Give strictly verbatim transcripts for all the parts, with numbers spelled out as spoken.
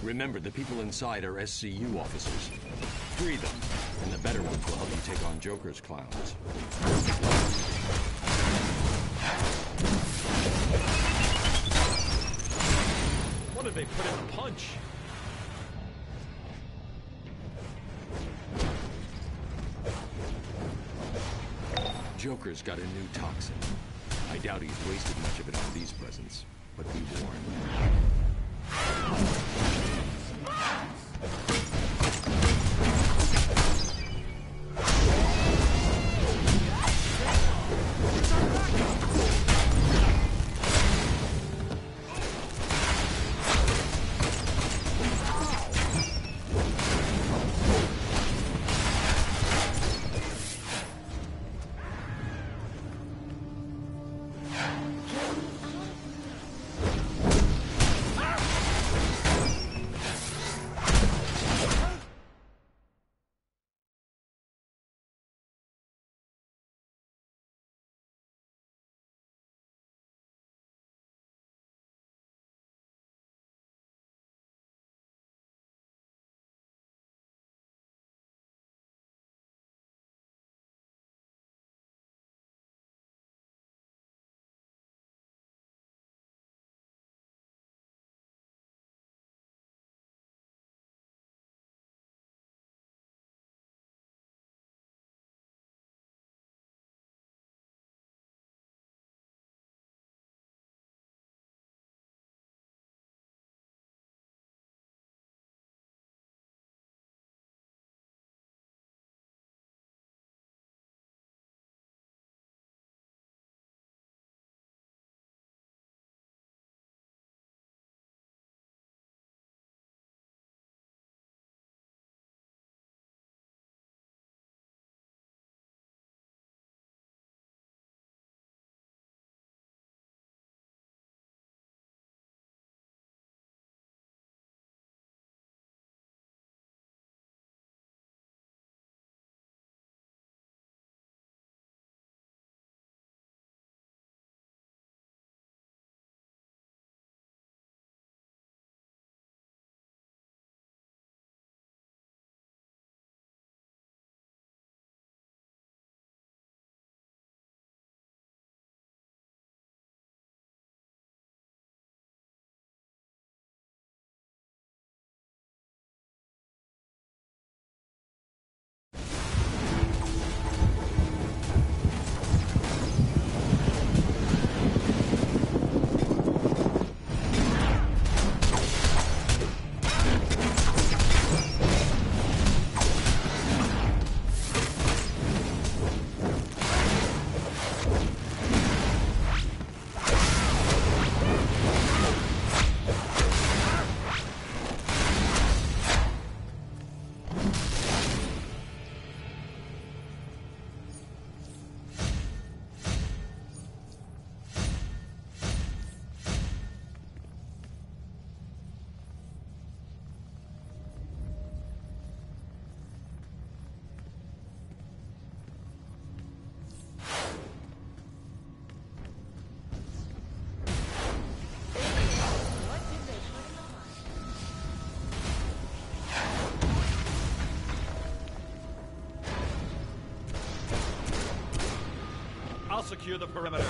Remember, the people inside are S C U officers. Free them, and the better ones will help you take on Joker's clowns. What did they put in the punch? Joker's got a new toxin. I doubt he's wasted much of it on these presents, but be warned. Secure the perimeter.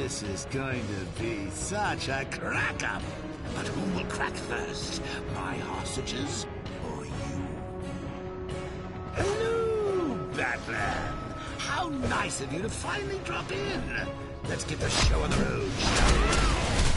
This is going to be such a crack-up. But who will crack first? My hostages or you? Hello, Batman. How nice of you to finally drop in. Let's get the show on the road, shall we?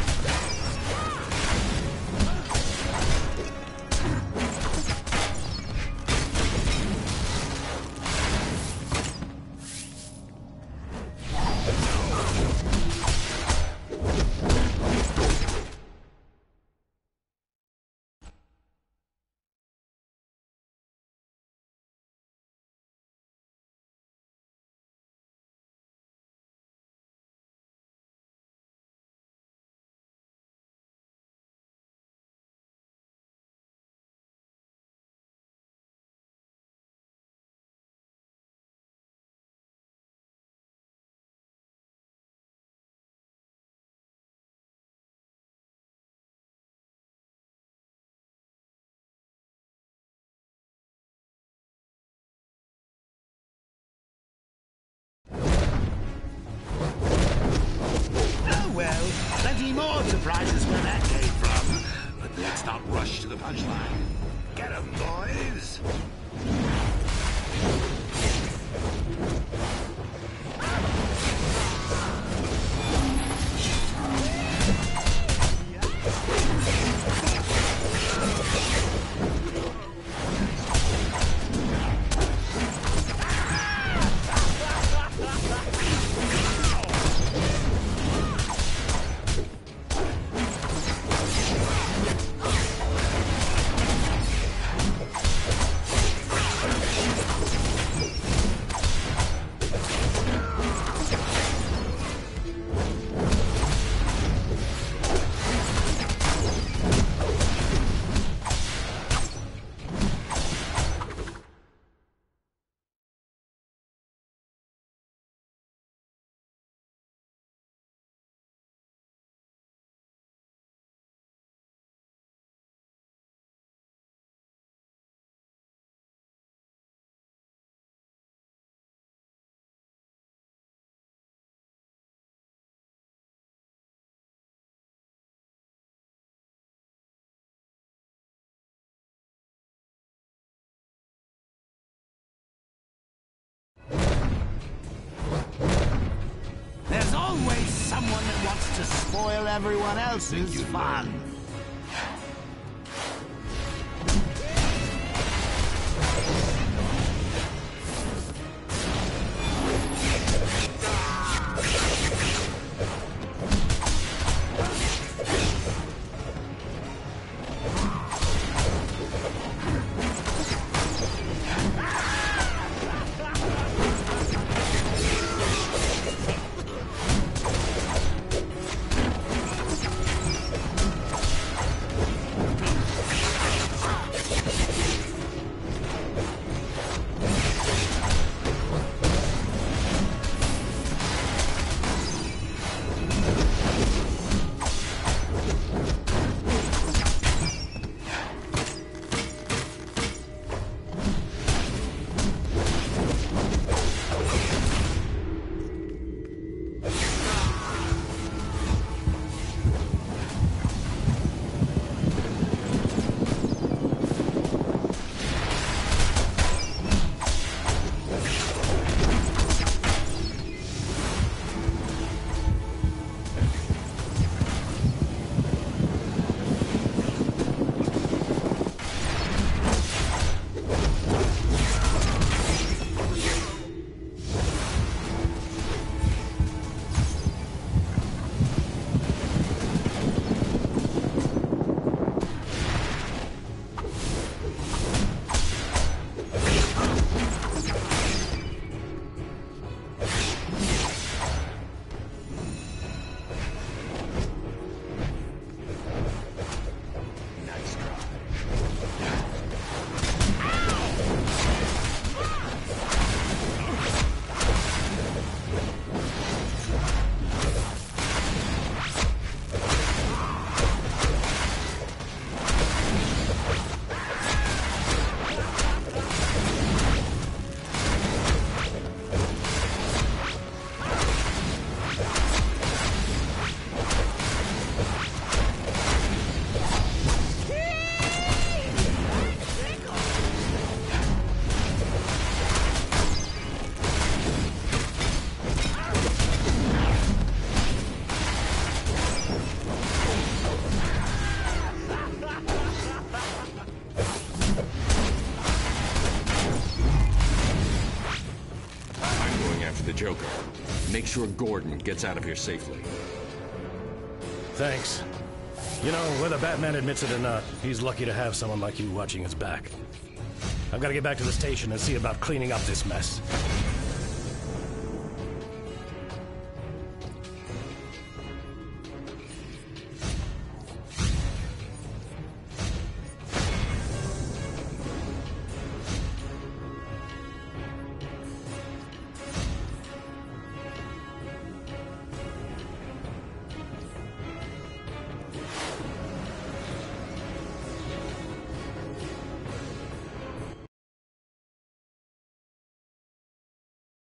Well, plenty more surprises where that came from. But let's not rush to the punchline. Get 'em, boys! There's always someone that wants to spoil everyone else's fun. to the Joker. Make sure Gordon gets out of here safely. Thanks. You know, whether Batman admits it or not, he's lucky to have someone like you watching his back. I've got to get back to the station and see about cleaning up this mess.